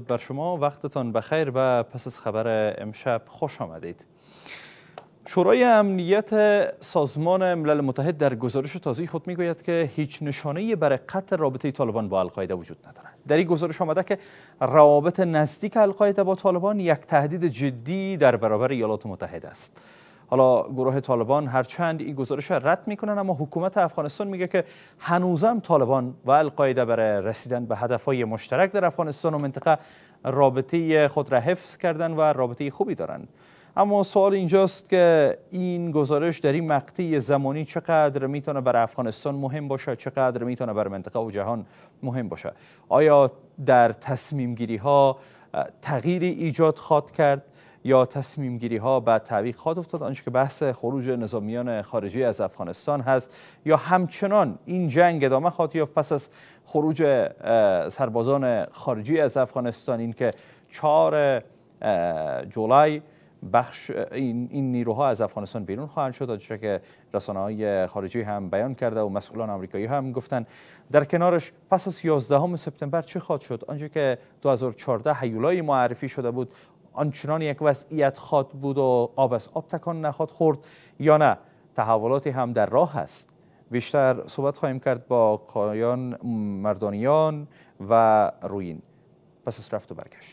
بر شما. وقتتان بخیر و پس از خبر امشب خوش آمدید. شورای امنیت سازمان ملل متحد در گزارش تازه خود میگوید که هیچ نشانه‌ای برای قطع رابطه طالبان با القاعده وجود ندارد. در این گزارش آمده که روابط نزدیک القاعده با طالبان یک تهدید جدی در برابر ایالات متحده است. حالا گروه طالبان هرچند این گزارش را رد میکنن، اما حکومت افغانستان میگه که هنوزم طالبان و القاعده برای رسیدن به هدفهای مشترک در افغانستان و منطقه رابطه خود را حفظ کردن و رابطه خوبی دارند. اما سوال اینجاست که این گزارش در این مقطع زمانی چقدر میتونه برای افغانستان مهم باشه، چقدر میتونه برای منطقه و جهان مهم باشه؟ آیا در تصمیم گیری ها تغییری ایجاد خواهد کرد یا تصمیم گیری ها به تعویق خواهد افتاد، آنچه که بحث خروج نظامیان خارجی از افغانستان هست، یا همچنان این جنگ ادامه خواهد یافت پس از خروج سربازان خارجی از افغانستان؟ این که 4 جولای این نیروها از افغانستان بیرون خواهند شد، آنچه که رسانه‌های خارجی هم بیان کرده و مسئولان آمریکایی هم گفتن. در کنارش پس از 11 سپتامبر چه خواهد شد؟ آنچه که 2014 هیولای معرفی شده بود آنچنان یک وضعیت خواهد بود و آب از آب تکان نخواهد خورد یا نه تحولاتی هم در راه است؟ بیشتر صحبت خواهیم کرد با آقایان مردانیان و رویین پس از رفت و برگشت.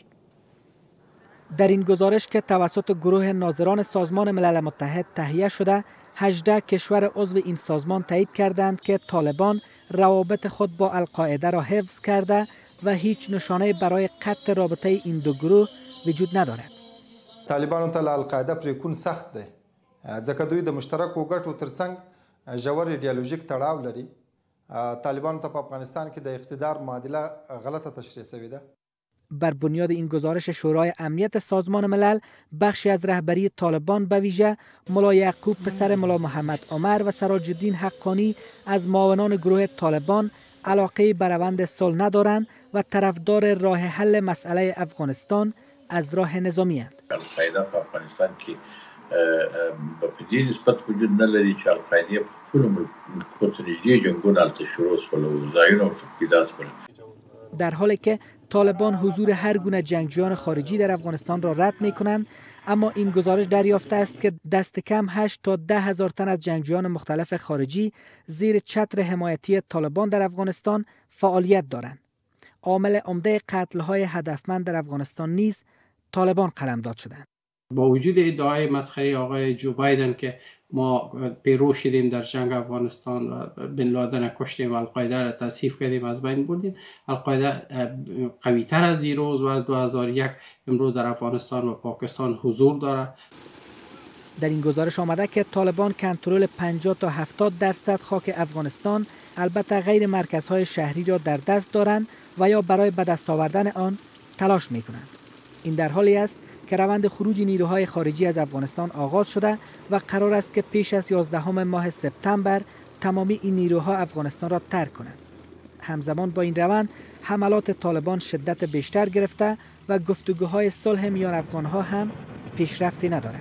در این گزارش که توسط گروه ناظران سازمان ملل متحد تهیه شده، 18 کشور عضو این سازمان تایید کردند که طالبان روابط خود با القاعده را حفظ کرده و هیچ نشانه برای قطع رابطه این دو گروه وجود ندارد. طالبانو ته القاعده پریکون سخت دی ځکه دوی د مشترکو ګټو ترڅنګ ژور ایډیالوژیک تړاو لري. طالبانو ته په افغانستان کې د اقتدار معادله غلطه تشریح شوې ده. بر بنیاد این گزارش شورای امنیت سازمان ملل، بخشی از رهبری طالبان به ویژه ملا یعقوب پسر ملا محمد عمر و سراج الدین حقانی از معاونان گروه طالبان علاقه به روند صلح ندارند و طرفدار راه حل مسئله افغانستان از راه نظامی اند. القاعده په افغانستان کې په دې نسبت وجود نه لري چې القاعده په خپل ملکونو نږدې جنګونه هلته شروع شول او ځایونه ورته پیدا شول. در حالی که طالبان حضور هر گونه جنگجویان خارجی در افغانستان را رد می کنند، اما این گزارش دریافته است که دست کم 8 تا 10 هزار تن از جنگجویان مختلف خارجی زیر چتر حمایتی طالبان در افغانستان فعالیت دارند. عامل عمده قتل‌های هدفمند در افغانستان نیز طالبان قلمداد شدند. با وجود ادعای مسخره آقای جو بایدن که ما پیرو شدیم در جنگ افغانستان و بن لادن کشتیم و القاعده را تصحیف کردیم از بین بردیم، القاعده قوی تر از دیروز و 2001 امروز در افغانستان و پاکستان حضور دارد. در این گزارش آمده که طالبان کنترل 50 تا 70% خاک افغانستان، البته غیر مرکزهای شهری را در دست دارند و یا برای به دست آوردن آن تلاش می کنند. این در حالی است که روند خروج نیروهای خارجی از افغانستان آغاز شده و قرار است که پیش از 11 ماه سپتامبر تمامی این نیروها افغانستان را ترک کنند. همزمان با این روند حملات طالبان شدت بیشتر گرفته و گفتگوهای صلح میان افغانها هم پیشرفتی ندارد.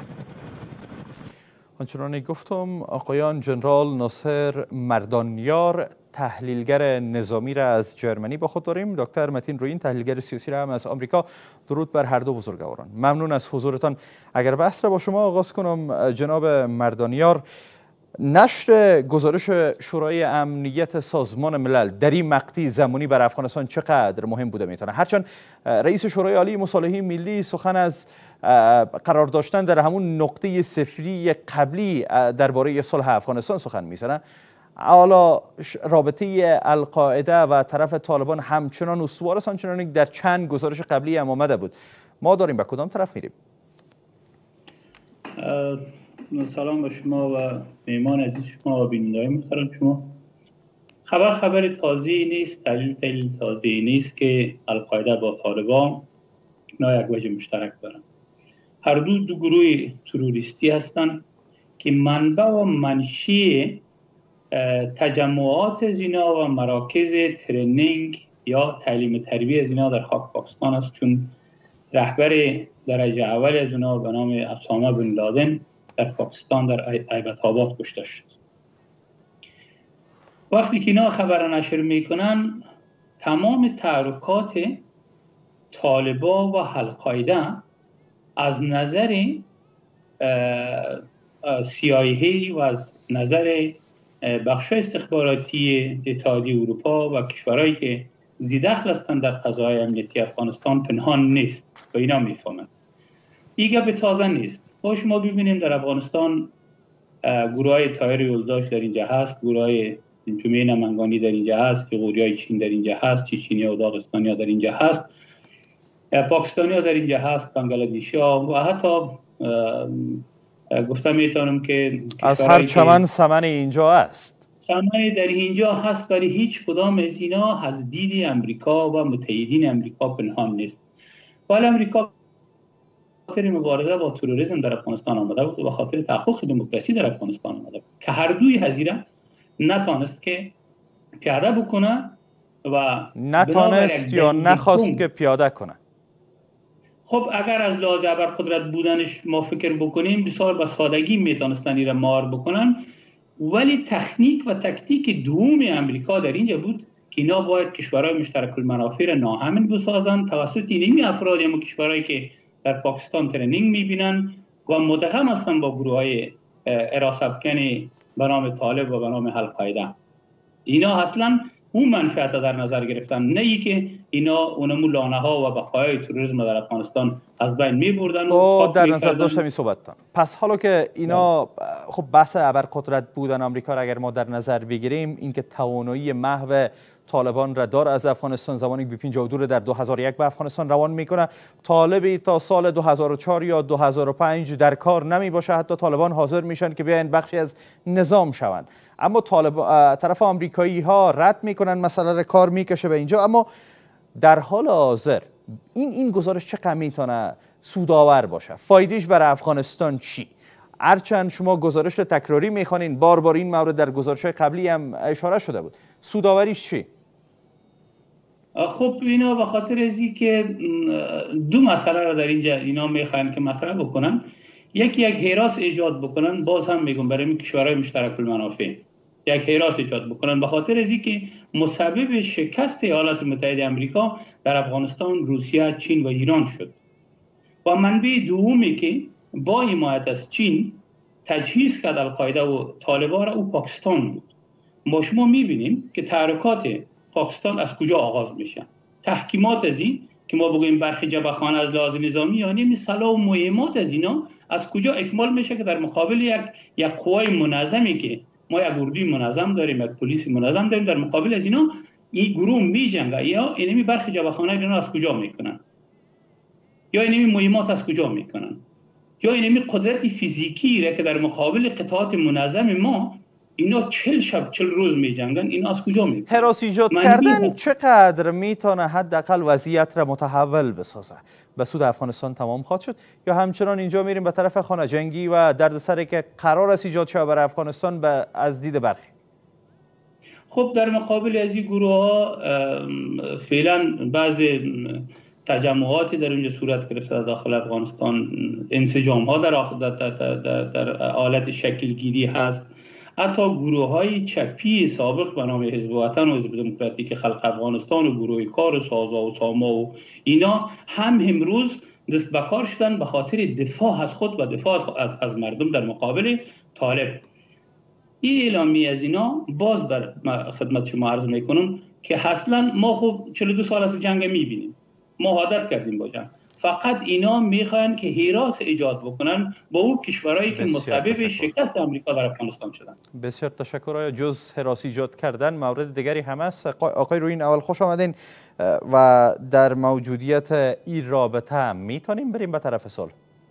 آنچنانی گفتم آقایان جنرال ناصر مردانیار تحلیلگر نظامی را از جرمنی با خود داریم، دکتر متین رویین تحلیلگر سیاسی را هم از آمریکا. درود بر هر دو بزرگواران، ممنون از حضورتان. اگر بحث را با شما آغاز کنم جناب مردانیار، نشر گزارش شورای امنیت سازمان ملل در این مقطع زمانی بر افغانستان چقدر مهم بوده میتونه؟ هرچند رئیس شورای عالی مصالحه ملی سخن از قرار داشتن در همون نقطه صفری قبلی درباره صلح افغانستان سخن میزنه، حالا رابطه القاعده و طرف طالبان همچنان استوار است، آنچنانی در چند گزارش قبلی هم آمده بود. ما داریم به کدام طرف میریم؟ سلام به شما و میهمان عزیز شما و بینندگان محترم شما. خبر تازه‌ای نیست، دلیل تازه‌ای نیست که القاعده با طالبان یک وجه مشترک دارند. هر دو گروه تروریستی هستند که منبع و منشی تجمعات از اینا و مراکز ترینینگ یا تعلیم تربیت از اینا در خاک پاکستان است، چون رهبر درجه اول از اونا به نام اسامه بن لادن در پاکستان در ایبت آباد کشته شد. وقتی که اینا خبر نشر میکنن، تمام تحرکات طالبان و القاعده از نظر CIA و از نظر بخش استخباراتی اتحادیه اروپا و کشورهایی که زیدخل هستند در قضای امنیتی افغانستان پنهان نیست و اینا میفهمند. این گپ تازه نیست. با شما ببینیم در افغانستان گروه های تایر یلداش در اینجا هست، گروه های جمعه نمنگانی در اینجا هست، غوری های چین در اینجا هست، چیچینی و داغستانی ها در اینجا هست، پاکستانی ها در اینجا هست، بنگلادیشی ها و حتی گفتم میتونم که از هر چمن سمن اینجا است. سمن در اینجا هست، ولی هیچ کدام از اینا از دید امریکا و متحدین امریکا پنهان نیست. ولی امریکا خاطر مبارزه با تروریسم در افغانستان آمده بود و خاطر تحقق دموکراسی در افغانستان آمده بود که هر دوی هزینه نتانست که پیاده بکنه و نتانست یا نخواست که پیاده کنه. خب اگر از لحاظ ابرقدرت بودنش ما فکر بکنیم بسیار به سادگی میتونستن ایره مار بکنن، ولی تکنیک و تکتیک دوم امریکا در اینجا بود که اینا باید کشورهای مشترک المنافع را ناامن بسازن توسط اینمی افراد و کشورهایی که در پاکستان ترنینگ میبینن و مدغم هستن با گروه های حراس افکنی به نام طالب و به نام القاعده. اینا اصلا اون منفعت در نظر گرفتن، نه ای که اینا اونمو لانه ها و بقایای تروریسم در افغانستان از بین میبردن و در نظر داشتم این صحبتتان. پس حالا که اینا خب بحث ابرقدرت بودن آمریکا را اگر ما در نظر بگیریم، اینکه توانایی محو طالبان را دار از افغانستان زمانی که 52 در 2001 به افغانستان روان میکنه، طالبی تا سال 2004 یا 2005 در کار نمی باشه، حتی طالبان حاضر میشن که بیاین بخشی از نظام شوند. اما طرف آمریکایی ها رد میکنن، مسئله کار میکشه به اینجا. اما در حال حاضر این گزارش چقدر میتونه سودآور باشه؟ فایدهش برای افغانستان چی؟ هرچند شما گزارش تکراری میخوانین، بار این مورد در گزارش قبلی هم اشاره شده بود، سودآوریش چی؟ خب اینا به خاطر ازی که دو مسئله را در اینجا اینا میخوان که مطرح بکنن. یک هراس ایجاد بکنن، باز هم میگم برای کشورهای مشترک المنافع یک هراس ایجاد بکنن به خاطر ازی که مسبب شکست ایالات متحده آمریکا در افغانستان روسیه، چین و ایران شد. و منبع دومی که با حمایت از چین تجهیز کرد القاعده و طالبان را او پاکستان بود. ما شما میبینیم که تحرکات پاکستان از کجا آغاز میشه. تحکیمات از این که ما بگوییم برخی جبهه‌خوانه از لحاظ نظامی، یعنی سلاح و مهمات از اینا از کجا اکمال میشه که در مقابل یک قوای منظمی که ما یک اردوی منظم داریم، یک پلیس منظم داریم، در مقابل از اینا این گروه میجنگه. یا اینمی برخی جبهه‌خوانه اینا از کجا میکنن، یا اینمی مهمات از کجا میکنن، یا اینمی قدرت فیزیکی را که در مقابل قطعات منظم ما اینا 40 شب 40 روز می جنگن، اینا از کجا می؟ هراس ایجاد کردن چقدر میتونه حداقل وضعیت را متحول بسازه؟ به سود افغانستان تمام خواهد شد یا همچنان اینجا میریم به طرف خانه جنگی و دردسری که قرار است ایجاد شود برای افغانستان از دید برخی؟ خب در مقابل از این گروه ها فعلا بعض تجمعاتی در اونجا صورت گرفته داخل افغانستان، انسجام ها در حالت شکلگیری هست. حتی گروه های چپی سابق به نام حزب وطن و حزب دموکراتیک خلق افغانستان و گروه کار و سازا و ساما و اینا هم امروز دست به کار شدن به خاطر دفاع از خود و دفاع از مردم در مقابل طالب. این اعلامی از اینا باز بر خدمت شما عرض میکنم که اصلا ما خب 42 سال از جنگ میبینیم، ما عادت کردیم با جنگ. فقط اینا میخواین که هراس ایجاد بکنن با اون کشورهایی که مسبب شکست آمریکا در افغانستان شدن. بسیار تشکر. جز هراس ایجاد کردن مورد دیگری هم است. آقای روین، اول خوش آمدین و در موجودیت این رابطه میتونیم بریم به طرف صلح؟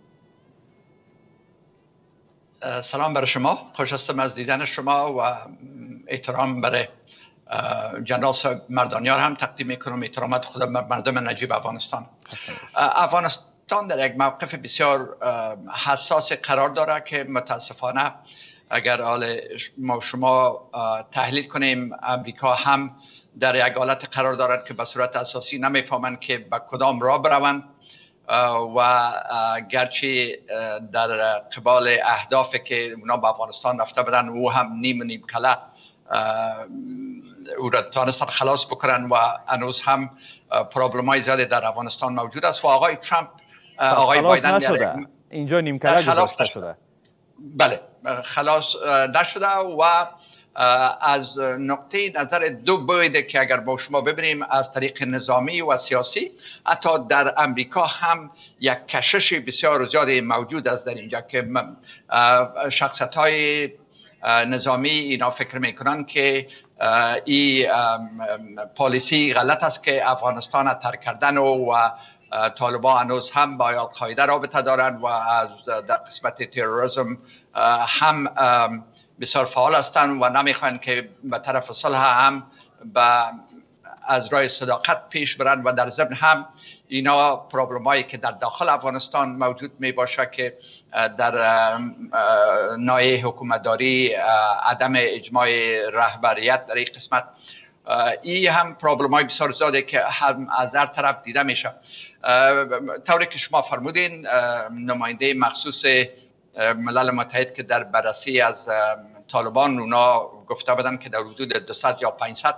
سلام برای شما، خوش هستم از دیدن شما و احترام برای جنرال مردانیار هم تقدیم میکنم، احترامات خود مردم نجیب افغانستان. افغانستان در یک موقف بسیار حساس قرار داره که متاسفانه اگر ما شما تحلیل کنیم، امریکا هم در یک حالت قرار دارد که به صورت اساسی نمیفهمند که به کدام راه بروند و گرچه در قبال اهدافی که اونا به افغانستان رفته بودن او هم نیم کله او را توانستن خلاص بکنن و هنوز هم پرابلم های زیادی در افغانستان موجود است و آقای ترامپ آقای خلاص بایدن نشده. اینجا نیمکره گذاشته شده. بله خلاص نشده و از نقطه نظر دو بعده که اگر با شما ببینیم از طریق نظامی و سیاسی، حتی در امریکا هم یک کشش بسیار زیادی موجود است در اینجا که شخصیت های نظامی اینا فکر میکنن که این پالیسی غلط است که افغانستان ترک کردن و طالبان هنوز هم با القاعده رابطه دارند و از در قسمت تروریسم هم بسیار فعال هستند و نمیخواهند که به طرف صلح هم از راه صداقت پیش برند و در ضمن هم اینا پرابلم هایی که در داخل افغانستان موجود می باشه که در ناحیه حکومتداری عدم اجماع رهبریت در این قسمت، این هم پرابلم های بسیار زیاده که هم از هر طرف دیده میشه. طوری که شما فرمودین نماینده مخصوص ملل متحد که در بررسی از طالبان اونا گفته بودن که در حدود 200 یا 500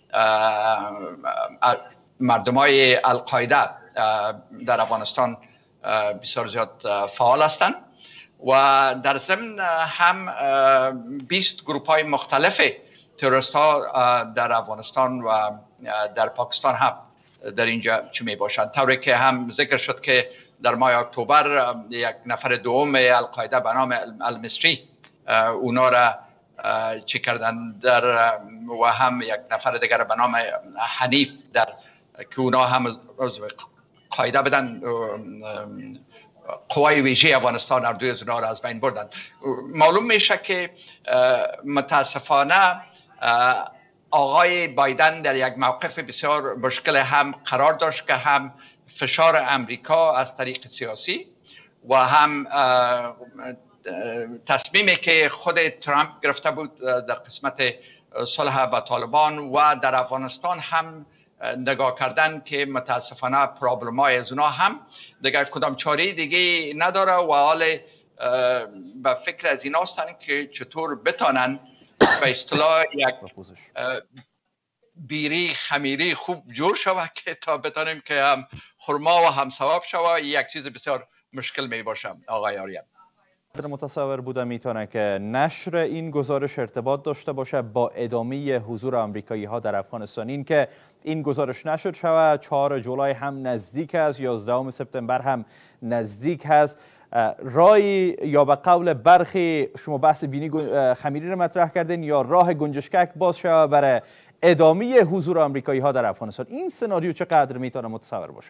مردمای القاعده در افغانستان بسیار زیاد فعال هستند و در ضمن هم 20 گروپ های مختلف تروریست ها در افغانستان و در پاکستان هم در اینجا چه می باشند. طوری که هم ذکر شد که در ماه اکتبر یک نفر دوم القاعده به نام المصری اونا را چه کردن در و هم یک نفر دیگر به نام حنیف در که اونا هم عضو قاعده بدن قوای ویژه افغانستان هر دوی از اونا را از بین بردن. معلوم میشه که متاسفانه آقای بایدن در یک موقف بسیار مشکل هم قرار داشت که هم فشار امریکا از طریق سیاسی و هم تصمیمی که خود ترامپ گرفته بود در قسمت صلح با طالبان و در افغانستان هم نگاه کردن که متاسفانه پرابلم های از اونا هم دیگر کدام چاره دیگه نداره و حال به فکر از اینا هستن که چطور بتانن به اصطلاح یک بیری خمیری خوب جور شود که تا بتانیم که هم خرما و هم ثواب شود. یک چیز بسیار مشکل می باشه. آقای آریان متصور بودم میتونه که نشر این گزارش ارتباط داشته باشه با ادامه حضور آمریکایی ها در افغانستان. این که این گزارش نشر شود 4 جولای هم نزدیک است، 11 سپتامبر هم نزدیک است. رای یا به قول برخی شما بحث بینی خمیری را مطرح کردین یا راه گنجشکک باز شود برای ادامه حضور آمریکایی ها در افغانستان. این سناریو چقدر میتونه متصور باشه؟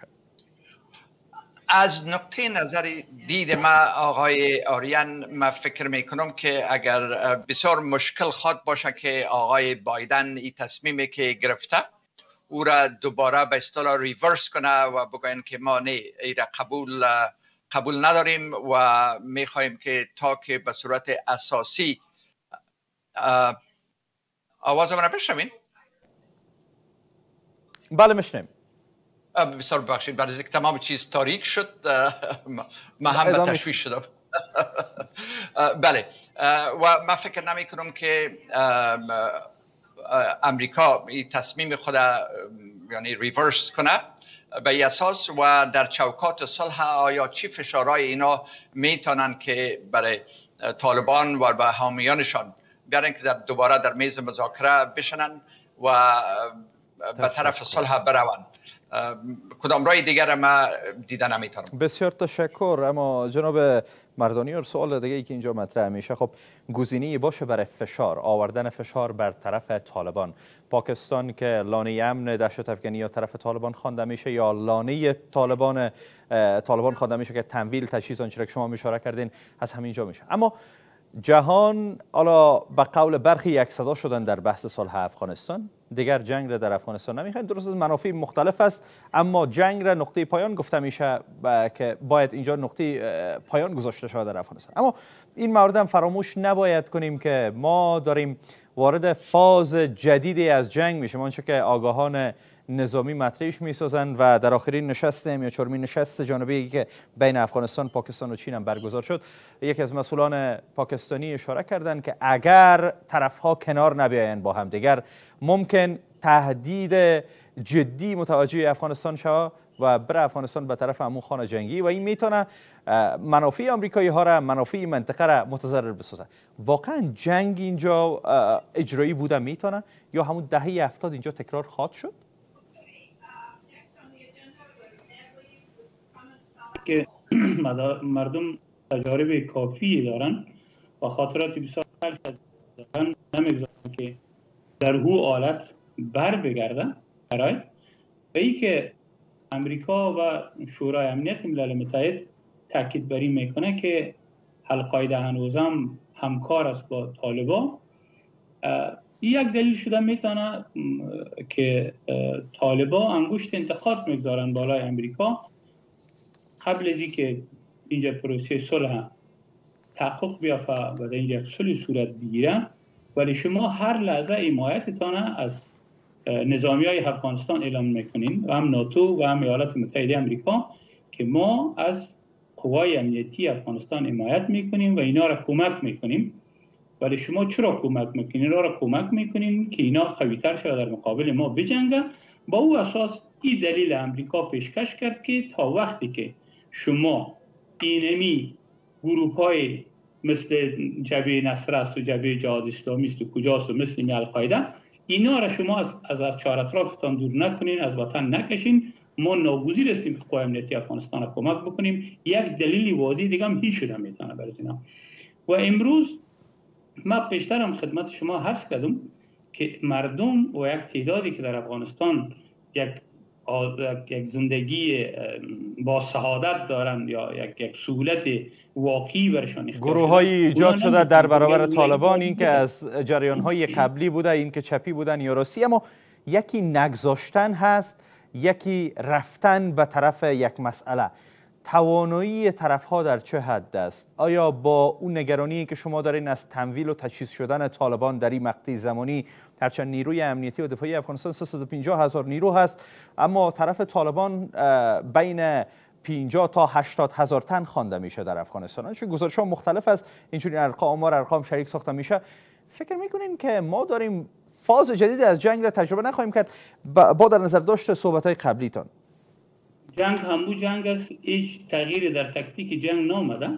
از نقطه نظر دید ما آقای آریان ما فکر میکنم که اگر بسیار مشکل خواد باشه که آقای بایدن این تصمیمی که گرفته او را دوباره به اصطلاح ریورس کنه و بگوین که ما نه ای را قبول نداریم و میخواهیم که تا که به صورت اساسی آواز من را بشنوین؟ بله میشنویم. بسیار ببخشید بعد از اینکه تمام چیز تاریک شد من هم به تشویش شدم. بله و من فکر نمی کنم که امریکا این تصمیم خود یعنی ریورس کنه به این اساس و در چوکات صلح آیا چی فشارهای اینا میتونن که برای طالبان و به حامیانشان بیارن که دوباره در میز مذاکره بشنن و به طرف صلح بروند. کدام رای دیگر ما دیده نمیتونم. بسیار تشکر. اما جناب مردانیار سوال دیگه ای که اینجا مطرح میشه، خب گزینه‌ای باشه برای فشار آوردن فشار بر طرف طالبان، پاکستان که لانه امن دهشت افغانی یا طرف طالبان خوانده میشه یا لانه طالبان خوانده میشه که تمویل تجهیز آنچه که شما اشاره کردین از همینجا میشه. اما جهان حالا به قول برخی یک صدا شدن در بحث صلح افغانستان، دیگر جنگ را در افغانستان نمیخواین. درست منافع مختلف است اما جنگ را نقطه پایان گفته میشه که باید اینجا نقطه پایان گذاشته شود در افغانستان. اما این مورد هم فراموش نباید کنیم که ما داریم وارد فاز جدیدی از جنگ میشیم. آنچه که آگاهان نظامی مطرحش میسازند و در آخرین نشست یا چهارمین نشست جانبی که بین افغانستان، پاکستان و چین هم برگزار شد، یکی از مسئولان پاکستانی اشاره کردند که اگر طرفها کنار نبیایند با هم دیگر، ممکن تهدید جدی متوجه افغانستان شود و بر افغانستان به طرف همون خانه جنگی و این میتونه منافع آمریکایی ها را، منافع منطقه را متضرر بسازه. واقعا جنگ اینجا اجرایی بوده میتونه یا همون دهه 70 اینجا تکرار خواهد شد؟ که مردم تجارب کافی دارن و خاطرات بسیار دارن، نمیگذارن که در هو حالت بر بگرده برای و ای که امریکا و شورای امنیت ملل متحد تاکید بر این میکنه که القاعده هنوزم همکار است با طالبان. یک دلیل شده میتونه که طالبان انگشت انتقاد میگذارن بالای امریکا قبل از اینکه اینجا پروسه صلح تحقق بیافته و در اینجا صلح صورت بگیره، ولی شما هر لحظه حمایتتان از نظامی های افغانستان اعلام میکنین و هم ناتو و هم ایالات متحده امریکا که ما از قوای امنیتی افغانستان حمایت میکنیم و اینا را کمک میکنیم. ولی شما چرا کمک میکنین؟ اینا را کمک میکنین که اینا قوی‌تر شود در مقابل ما بجنگن. با او اساس این دلیل امریکا پیشکش کرد که تا وقتی که شما اینمی گروه‌های مثل جبهه نصر است و جبهه جهاد اسلامی است و کجاست و مثل القاعده، اینا را شما از چهار اطرافتان دور نکنین، از وطن نکشین. ما ناگزیر هستیم که قوای امنیتی افغانستان را کمک بکنیم. یک دلیل واضح دیگه هم هیچ شده میتونه برای اینا. و امروز ما پیشتر هم خدمت شما عرض کردم که مردم و یک تعدادی که در افغانستان یک زندگی با سعادت دارن یا یک سهولت واقعی برشان اختیار شده، گروه‌های ایجاد شده در برابر طالبان، این که از جریان‌های قبلی بوده، این که چپی بودن یا راستی، اما یکی نگذاشتن هست، یکی رفتن به طرف یک مسئله. توانایی طرف‌ها در چه حد است؟ آیا با اون نگرانی که شما دارین از تمویل و تجهیز شدن طالبان در این مقطع زمانی، هرچند نیروی امنیتی و دفاعی افغانستان 350,000 نیرو هست، اما طرف طالبان بین 50 تا 80,000 تن خوانده میشه در افغانستان. چون گزارش‌ها مختلف است، اینجوری ارقام شریک ساخته میشه. فکر میکنین که ما داریم فاز جدید از جنگ را تجربه نخواهیم کرد با در نظر داشت صحبت‌های قبلیتان؟ جنگ همو جنگ است، هیچ تغییری در تکتیک جنگ نامده.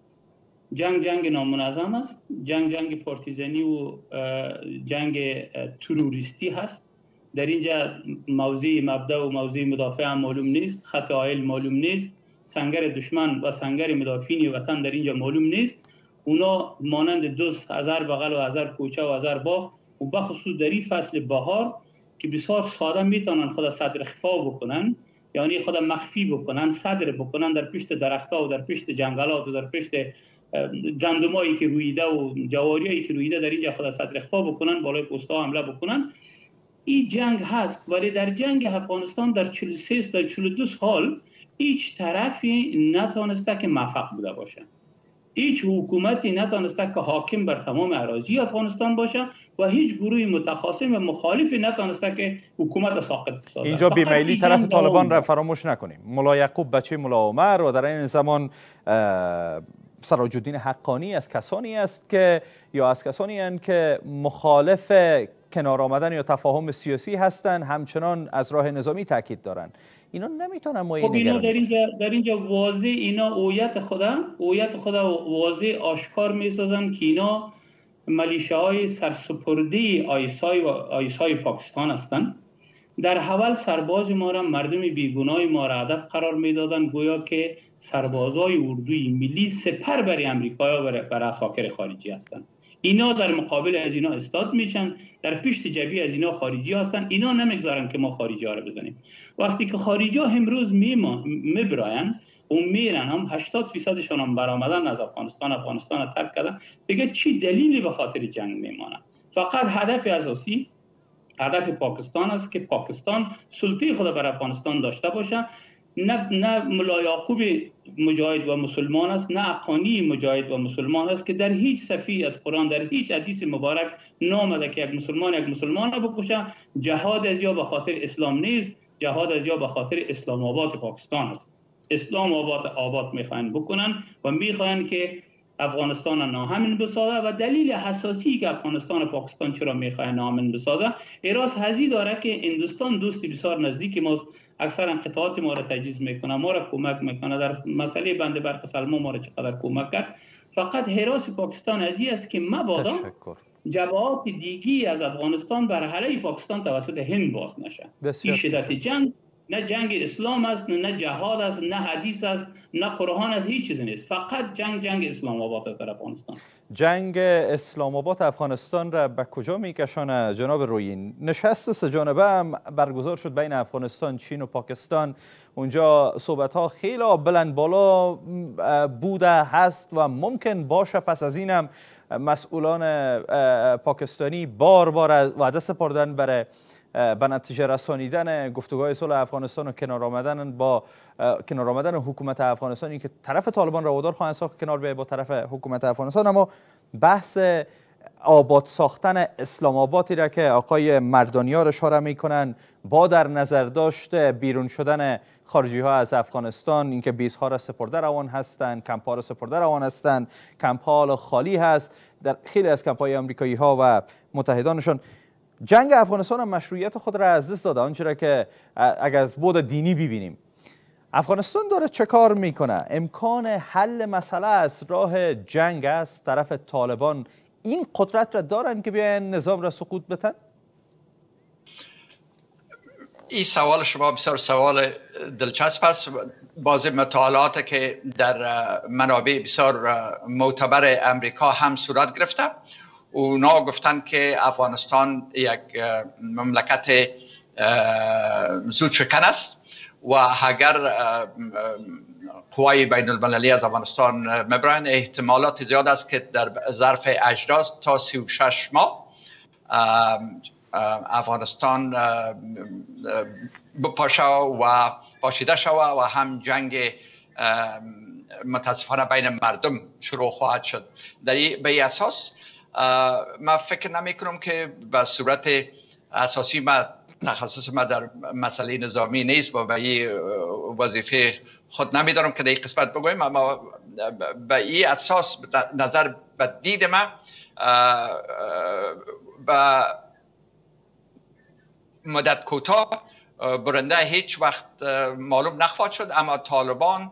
جنگ نامنظم است، جنگ پارتیزانی و جنگ تروریستی هست. در اینجا موضع مبدا و موضع مدافع هم معلوم نیست، خط حائل معلوم نیست، سنگر دشمن و سنگر مدافعین وطن در اینجا معلوم نیست. اونا مانند دوست هزار بغل و هزار کوچه و هزار باغ و بخصوص در این فصل بهار که بسیار ساده میتونن خود صدر خفا بکنن، یعنی خود مخفی بکنن، صدر بکنن در پشت درخت‌ها و در پشت جنگلات و در پشت گندمایی که رویده و جواریایی که رویده در اینجا خود صدر خفا بکنن، بالای پست‌ها حمله بکنن. این جنگ هست. ولی در جنگ افغانستان در 43 تا 42 سال هیچ طرفی نتونسته که موفق بوده باشه. هیچ حکومتی نتونسته که حاکم بر تمام اراضی افغانستان باشه و هیچ گروه متخاصم و مخالفی نتونسته که حکومت ساقط بسازه. اینجا بیمیلی طرف طالبان را فراموش نکنیم. ملا یعقوب بچه ملا عمر و در این زمان سراج الدین حقانی از کسانی است که که مخالف کنار آمدن یا تفاهم سیاسی هستند، همچنان از راه نظامی تاکید دارند. اینا نمیتونن ما اینا در اینجا واضح اینا هویت خدا واضح آشکار میسازن که اینا ملیشه‌های سرسپرده آیسای پاکستان هستند. در حول سرباز ما را مردم بیگناه ما را هدف قرار میدادن، گویا که سربازای اردوی ملی سپر برای امریکا و بر عساکر خارجی هستند. اینا در مقابل از اینا استاد میشن، در پشت جبهه از اینا خارجی هستن. اینا نمیگذارن که ما خارجی ها رو بزنیم. وقتی که خارجی ها امروز میبراین و میرن، هم 80% هم برآمدن از افغانستان ترک کردن، دیگه چی دلیلی به خاطر جنگ میمانه؟ فقط هدف اساسی هدف پاکستان است که پاکستان سلطه خود بر افغانستان داشته باشه. نه ملا یعقوب مجاهد و مسلمان است، نه اقانی مجاهد و مسلمان است که در هیچ صفحه از قرآن، در هیچ حدیث مبارک نامده که یک مسلمان بکشه. جهاد از یا به خاطر اسلام نیست، جهاد از یا به خاطر اسلام آباد پاکستان است. اسلام آباد میخواین بکنن و میخواین که افغانستان ناامن بسازه و دلیل اساسی که افغانستان و پاکستان چرا میخواین ناامن بسازه ایراس هزی داره که هندوستان دوستی بسیار نزدیک ماست، اکثر انقطاعات ما را تجهیز میکنه، ما را کمک میکنه. در مسئله بنده برق سلمان ما را چقدر کمک کرد. فقط حراس پاکستان ازی است که مبادا جبهات دیگی از افغانستان بر علیه پاکستان توسط هند باز نشه. این شدت جنگ نه جنگ اسلام است، نه جهاد است، نه حدیث است، نه قرآن است، هیچ چیزی نیست. فقط جنگ اسلام آباد است در افغانستان. جنگ اسلام آباد افغانستان را به کجا میکشانه جناب رویین؟ نشست سه جانبه هم برگزار شد بین افغانستان، چین و پاکستان. اونجا صحبت ها خیلی بلند بالا بوده هست و ممکن باشه پس از این هم مسئولان پاکستانی بار وعده سپردن برای به نتیجه رسانیدن گفتگوهای صلح افغانستان و کنار آمدن حکومت افغانستان، که طرف طالبان را وادار خواهند ساخت کنار بیاید با طرف حکومت افغانستان. اما بحث آباد ساختن اسلام آبادی را که آقای مردانیار اشاره میکنن با در نظر داشت بیرون شدن خارجی ها از افغانستان، اینکه بیس ها را سپرده روان هستند، کمپ ها را سپرده روان هستند، کمپ ها خالی هست در خیلی از کمپ های آمریکایی ها و متحدانشان. جنگ افغانستان هم مشروعیت خود را از دست داده. آنچه که اگر از بعد دینی ببینیم، افغانستان داره چه کار میکنه؟ امکان حل مسئله از راه جنگ است؟ طرف طالبان این قدرت را دارن که بیاین نظام را سقوط بدن؟ این سوال شما بسیار سوال دلچسب است. بعضی مطالعات که در منابع بسیار معتبر امریکا هم صورت گرفته، اونا گفتن که افغانستان یک مملکت زود شکن است و اگر قوای بین المللی از افغانستان مبرن، احتمالات زیاد است که در ظرف 18 تا 36 ماه افغانستان بپاشه و پاشیده شود و هم جنگ متاسفانه بین مردم شروع خواهد شد. به این اساس من فکر نمی کنم که به صورت اساسی تخصص ما در مسئله نظامی نیست و به این وظیفه خود نمیدارم که در این قسمت بگویم، اما به این اساس نظر به دید ما به مدت کوتاه برنده هیچ وقت معلوم نخواهد شد، اما طالبان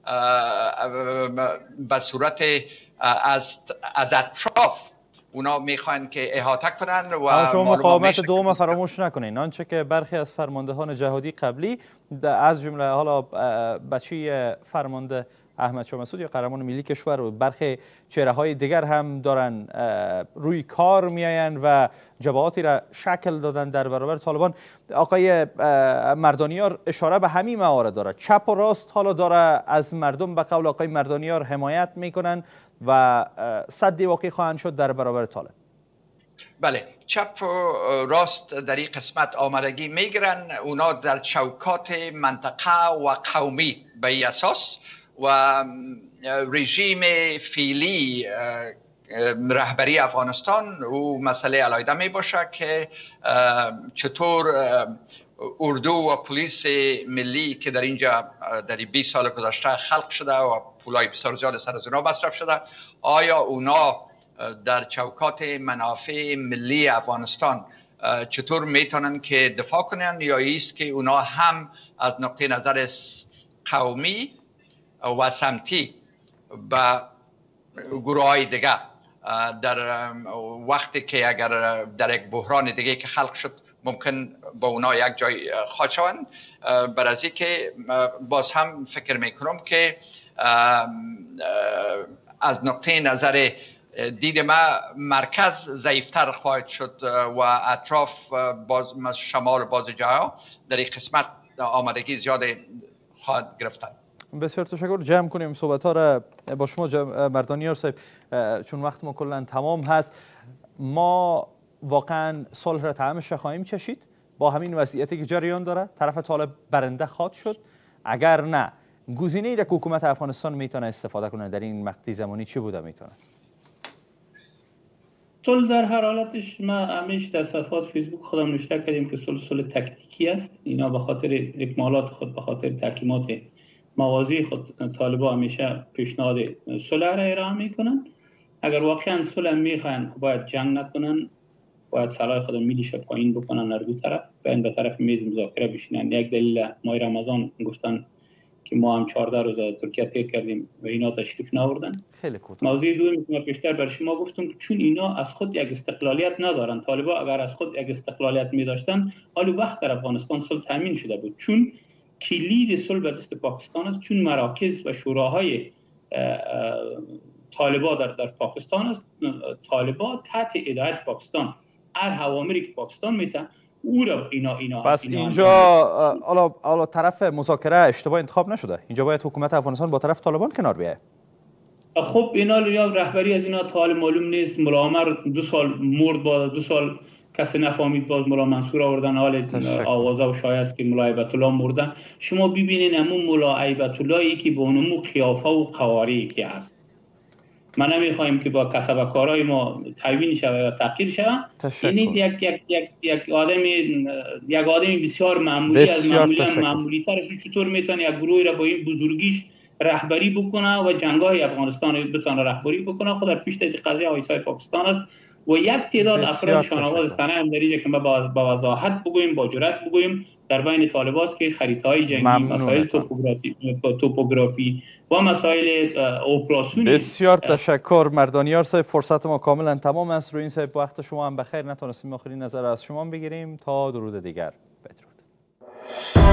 به صورت از اطراف اونا میخوان که احاطه کنن و شما مقاومت دوم فراموش نکنین. آنچه که برخی از فرماندهان جهادی قبلی از جمله حالا بچه فرمانده احمد شاه مسعود یا قهرمان ملی کشور و برخی چهره های دیگر هم دارن روی کار میاین و جبهاتی را شکل دادن در برابر طالبان. آقای مردانیار اشاره به همین موارد داره. چپ و راست حالا داره از مردم به قول آقای مردانیار حمایت میکنن و صد واقعی خواهند شد در برابر طالب. بله، چپ و راست در این قسمت آمدگی میگیرن. اونا در چوکات منطقه و قومی به این اساس و رژیم فعلی رهبری افغانستان او مسئله علیحده می باشه که چطور اردو و پلیس ملی که در اینجا در 20 سال گذشته خلق شده و پولای بسیار زیاد سر از اونا مصرف شده، آیا اونا در چوکات منافع ملی افغانستان چطور میتونن که دفاع کنن، یا ایست که اونا هم از نقطه نظر قومی و سمتی به گروه های دیگه در وقتی که اگر در یک بحران دیگه که خلق شد ممکن با اونا یک جای خواهد شوند. بر از که باز هم فکر میکنم که از نقطه نظر دید ما مرکز ضعیفتر خواهد شد و اطراف باز شمال باز جاها در این قسمت آمادگی زیاد خواهد گرفتن. بسیار تشکر. جمع کنیم صحبت ها را با شما مردانیار صاحب، چون وقت ما کلا تمام هست. ما واقعا صلح را طعمش خواهیم چشید با همین وضعیتی که جریان داره؟ طرف طالب برنده خواهد شد؟ اگر نه، گزینه‌ای که حکومت افغانستان میتونه استفاده کنه در این مقطع زمانی چی بوده میتونه؟ صلح در هر حالتش ما همیشه در صفحات فیسبوک خودم نوشته کردیم که صلح تکتیکی است. اینا به خاطر اکمالات خود، به خاطر تحکیمات موازی خود، طالبان همیشه پیشنهاد صلح را ارائه میکنن. اگر واقعا صلح میخوان باید جنگ نکنن، باید سلاح خود میلیشه پایین بکنن، هر دو طرف باید به طرف میز مذاکره بشینن. یک دلیل ماه رمضان گفتن که ما هم 14 روز ترکیه تیر کردیم و اینا تشریف نآوردن. خیلی کوتاه. موضوع دومی که پیشتر بر شما گفتم، چون اینا از خود یک استقلالیت ندارن. طالبان اگر از خود یک استقلالیت می داشتن، حالی وقت در افغانستان صلح تامین شده بود. چون کلید صلح به دست پاکستان است، چون مراکز و شوراهای طالبان در پاکستان است. طالبان تحت هدایت پاکستان هر اوامری که پاکستان میده او را اینا پس اینجا حالا طرف مذاکره اشتباه انتخاب نشده. اینجا باید حکومت افغانستان با طرف طالبان کنار بیاید. خب اینا یا رهبری از اینا تا حال معلوم نیست. ملا عمر 2 سال مرد، با 2 سال کسی نفهمید، باز ملا منصور آوردن. حال آوازه و شایعه است که ملا هیبت الله مرده. شما ببینین همون ملا هیبت اللهی که با اونمو قیافه و قواری که هست. ما نمیخوایم که با کسب کارهای ما تحویل شود یا تحقیر شود. یعنی یک آدمی بسیار معمولی از معمولی ترش چطور میتونه یک گروهی را با این بزرگیش رهبری بکنه و جنگ‌های افغانستان بتونه رهبری بکنه. خود در پیش از قضیه آیسای پاکستان است و یک تعداد افراد شانواز تنه هم دریجه که ما با وضاحت بگوییم، با جرأت بگوییم، در بین طالبان است که خریدهای جنگی، مسائل توپوگرافی و مسائل اپراسیونی. بسیار تشکر مردانیار صاحب. فرصت ما کاملا تمام است. روی این صاحب وقت شما هم بخیر. نتونستیم آخرین نظر از شما بگیریم. تا درود دیگر، بدرود.